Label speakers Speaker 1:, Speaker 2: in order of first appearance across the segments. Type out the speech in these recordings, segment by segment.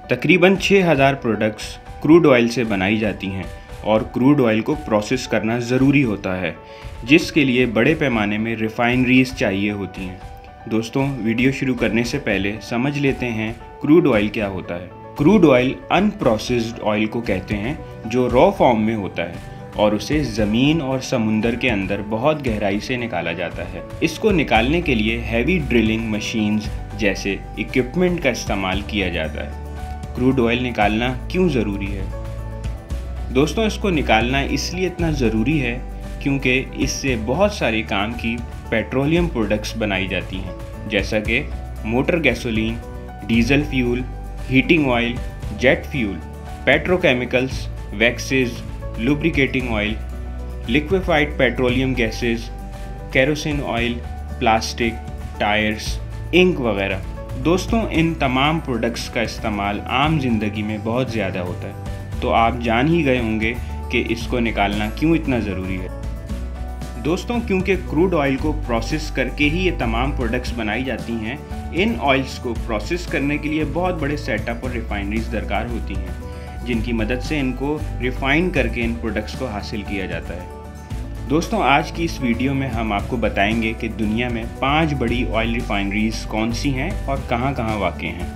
Speaker 1: तकरीबन 6000 products crude oil से बनाई जाती हैं और क्रूड ऑयल को प्रोसेस करना ज़रूरी होता है, जिसके लिए बड़े पैमाने में रिफाइनरीज चाहिए होती हैं। दोस्तों, वीडियो शुरू करने से पहले समझ लेते हैं क्रूड ऑयल क्या होता है। क्रूड ऑयल अनप्रोसेस्ड ऑयल को कहते हैं जो रॉ फॉर्म में होता है और उसे ज़मीन और समुंदर के अंदर बहुत गहराई से निकाला जाता है। इसको निकालने के लिए हैवी ड्रिलिंग मशीन्स जैसे इक्विपमेंट का इस्तेमाल किया जाता है। क्रूड ऑयल निकालना क्यों ज़रूरी है? दोस्तों, इसको निकालना इसलिए इतना ज़रूरी है क्योंकि इससे बहुत सारे काम की पेट्रोलियम प्रोडक्ट्स बनाई जाती हैं, जैसा कि motor gasoline, diesel fuel, heating oil, jet fuel, petrochemicals, waxes, lubricating oil, liquefied petroleum gases, kerosene oil, plastic, tyres, ink वगैरह। दोस्तों, इन तमाम प्रोडक्ट्स का इस्तेमाल आम जिंदगी में बहुत ज़्यादा होता है, तो आप जान ही गए होंगे कि इसको निकालना क्यों इतना ज़रूरी है। दोस्तों, क्योंकि क्रूड ऑयल को प्रोसेस करके ही ये तमाम प्रोडक्ट्स बनाई जाती हैं, इन ऑयल्स को प्रोसेस करने के लिए बहुत बड़े सेटअप और रिफाइनरीज दरकार होती हैं, जिनकी मदद से इनको रिफ़ाइन करके इन प्रोडक्ट्स को हासिल किया जाता है। दोस्तों, आज की इस वीडियो में हम आपको बताएंगे कि दुनिया में 5 बड़ी ऑयल रिफाइनरीज कौन सी हैं और कहां कहां वाक़ई हैं।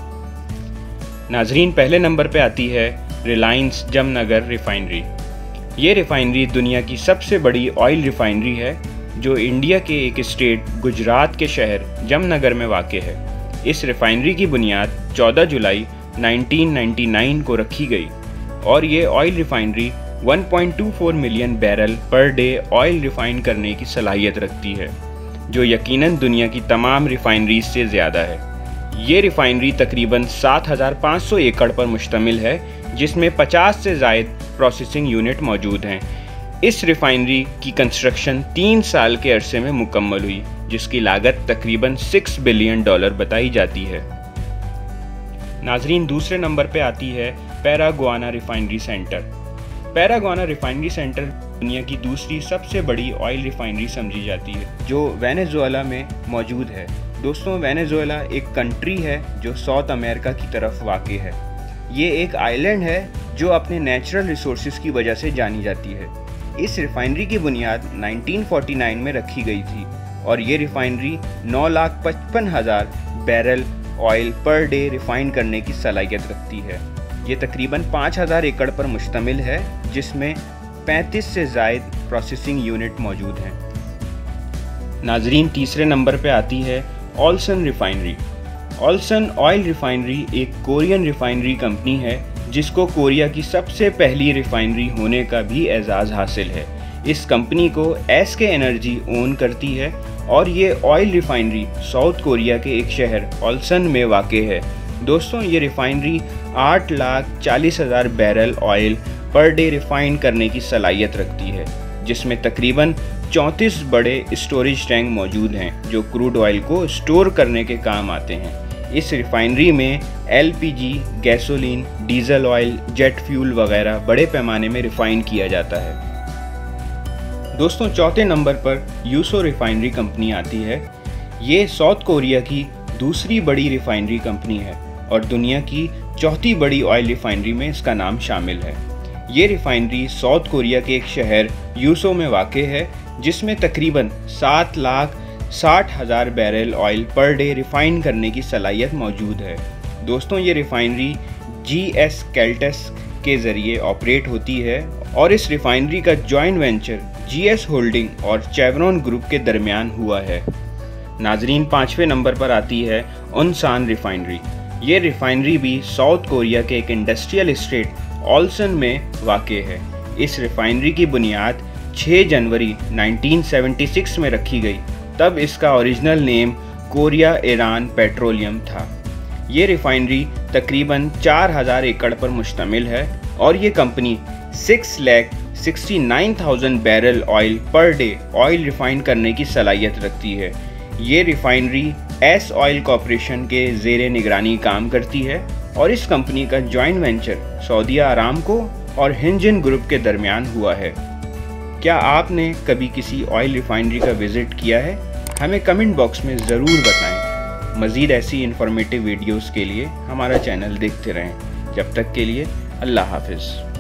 Speaker 1: नाजरीन, पहले नंबर पे आती है रिलायंस जमनगर रिफाइनरी। ये रिफाइनरी दुनिया की सबसे बड़ी ऑयल रिफाइनरी है जो इंडिया के एक स्टेट गुजरात के शहर जमनगर में वाक़ई है। इस रिफाइनरी की बुनियाद 14 जुलाई 1999 को रखी गई और ये oil refinery 1.24 million barrel per day oil refine करने की सलाहियत रखती है, जो यकीनन दुनिया की तमाम रिफाइनरीज से ज़्यादा है। ये रिफाइनरी तकरीबन 7500 एकड़ पर मुश्तमिल है, जिसमें 50 से ज़ायद प्रोसेसिंग यूनिट मौजूद हैं। इस रिफाइनरी की कंस्ट्रक्शन 3 साल के अरसे में मुकम्मल हुई, जिसकी लागत तकरीबन $6 बिलियन बताई जाती है। नाजरीन, दूसरे नंबर पे आती है Paraguana refinery centre. Paraguana refinery centre दुनिया की दूसरी सबसे बड़ी ऑयल रिफाइनरी समझी जाती है, जो वेनेजुएला में मौजूद है। दोस्तों, वेनेजुएला एक कंट्री है जो साउथ अमेरिका की तरफ वाक़ई है। ये एक आइलैंड है जो अपने नेचुरल रिसोर्सेज की वजह से जानी जाती है। इस रिफाइनरी की बुनियाद 1949 में रखी गई थी और ये refinery 9,55,000 barrel oil per day refine करने की सलाहियत रखती है। ये तकरीबन 5000 एकड़ पर मुश्तमिल है, जिसमें 35 से ज़ायद प्रोसेसिंग यूनिट मौजूद हैं। नाजरीन, तीसरे नंबर पे आती है Ulsan refinery. Ulsan oil refinery एक कोरियन रिफाइनरी कंपनी है, जिसको कोरिया की सबसे पहली रिफाइनरी होने का भी एजाज़ हासिल है। इस कंपनी को एसके एनर्जी ओन करती है और ये ऑयल रिफाइनरी साउथ कोरिया के एक शहर ओल्सन में वाक़ई है। दोस्तों, ये refinery 8,40,000 barrel oil per day refine करने की सलाहियत रखती है, जिसमें तकरीबन 34 बड़े स्टोरेज टैंक मौजूद हैं जो क्रूड ऑयल को स्टोर करने के काम आते हैं। इस रिफाइनरी में LPG, gasoline, diesel oil, jet fuel वगैरह बड़े पैमाने में रिफाइन किया जाता है। दोस्तों, चौथे नंबर पर यूसो रिफाइनरी कंपनी आती है। ये साउथ कोरिया की दूसरी बड़ी रिफाइनरी कंपनी है और दुनिया की चौथी बड़ी ऑयल रिफाइनरी में इसका नाम शामिल है। ये रिफाइनरी साउथ कोरिया के एक शहर यूसो में वाक़ई है, जिसमें तकरीबन 7,60,000 barrel oil per day refine करने की सलाहियत मौजूद है। दोस्तों, ये रिफाइनरी GS कैल्टस के ज़रिए ऑपरेट होती है और इस रिफाइनरी का जॉइंट वेंचर GS होल्डिंग और चेवरॉन ग्रुप के दरमियान हुआ है। नाजरीन, 5वें नंबर पर आती है ओनसान रिफाइनरी। ये रिफाइनरी भी साउथ कोरिया के एक इंडस्ट्रियल स्टेट ओल्सन में वाक़ई है। इस रिफाइनरी की बुनियाद 6 जनवरी 1976 में रखी गई, तब इसका original name Korea Iran petroleum था। ये रिफाइनरी तकरीबन 4000 एकड़ पर मुश्तमिल है और ये company 6,69,000 barrel oil per day oil refine करने की सलाहियत रखती है। ये रिफाइनरी एस ऑयल कॉरपोरेशन के ज़ेरे निगरानी काम करती है और इस कंपनी का जॉइंट वेंचर सऊदी अरामको और हिंजन ग्रुप के दरमियान हुआ है। क्या आपने कभी किसी ऑयल रिफाइनरी का विज़िट किया है? हमें कमेंट बॉक्स में ज़रूर बताएं। मज़ीद ऐसी इन्फॉर्मेटिव वीडियोस के लिए हमारा चैनल देखते रहें। जब तक के लिए अल्लाह हाफ़िज़।